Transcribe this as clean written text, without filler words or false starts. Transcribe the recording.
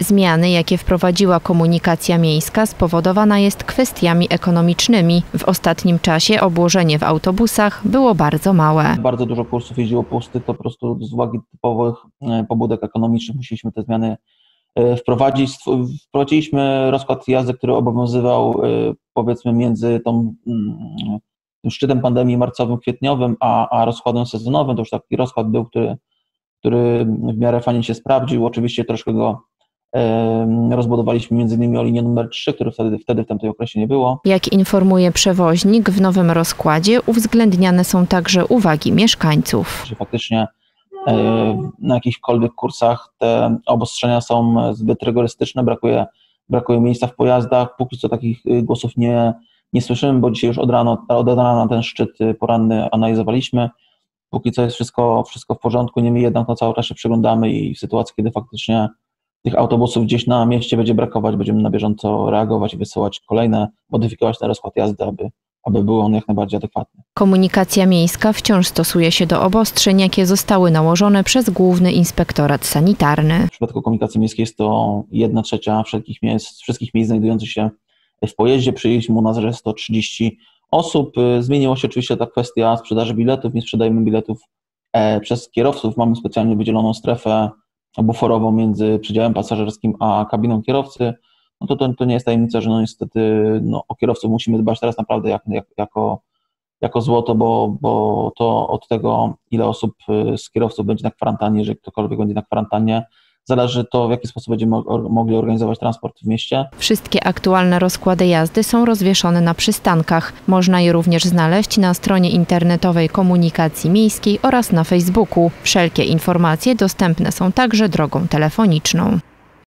Zmiany, jakie wprowadziła komunikacja miejska, spowodowana jest kwestiami ekonomicznymi. W ostatnim czasie obłożenie w autobusach było bardzo małe. Bardzo dużo kursów jeździło pustych, to po prostu z uwagi typowych pobudek ekonomicznych musieliśmy te zmiany wprowadzić. Wprowadziliśmy rozkład jazdy, który obowiązywał powiedzmy między tym szczytem pandemii marcowym, kwietniowym, a rozkładem sezonowym. To już taki rozkład był, który w miarę fajnie się sprawdził. Oczywiście troszkę go rozbudowaliśmy między innymi o linię numer 3, której wtedy w tamtym okresie nie było. Jak informuje przewoźnik, w nowym rozkładzie uwzględniane są także uwagi mieszkańców. Że faktycznie na jakichkolwiek kursach te obostrzenia są zbyt rygorystyczne, brakuje miejsca w pojazdach. Póki co takich głosów nie słyszymy, bo dzisiaj już od rana ten szczyt poranny analizowaliśmy. Póki co jest wszystko w porządku, niemniej jednak cały czas się przyglądamy i w sytuacji, kiedy faktycznie tych autobusów gdzieś na mieście będzie brakować, będziemy na bieżąco reagować i wysyłać kolejne, modyfikować ten rozkład jazdy, aby był on jak najbardziej adekwatny. Komunikacja miejska wciąż stosuje się do obostrzeń, jakie zostały nałożone przez Główny Inspektorat Sanitarny. W przypadku komunikacji miejskiej jest to 1/3 wszystkich miejsc znajdujących się w pojeździe. Przyjęliśmy u nas, że jest to 30 osób. Zmieniła się oczywiście ta kwestia sprzedaży biletów. Nie sprzedajemy biletów przez kierowców. Mamy specjalnie wydzieloną strefę buforową między przedziałem pasażerskim a kabiną kierowcy. To nie jest tajemnica, że niestety o kierowców musimy dbać teraz naprawdę jako złoto, bo to od tego, ile osób z kierowców będzie na kwarantannie, jeżeli ktokolwiek będzie na kwarantannie, zależy to, w jaki sposób będziemy mogli organizować transport w mieście. Wszystkie aktualne rozkłady jazdy są rozwieszone na przystankach. Można je również znaleźć na stronie internetowej komunikacji miejskiej oraz na Facebooku. Wszelkie informacje dostępne są także drogą telefoniczną.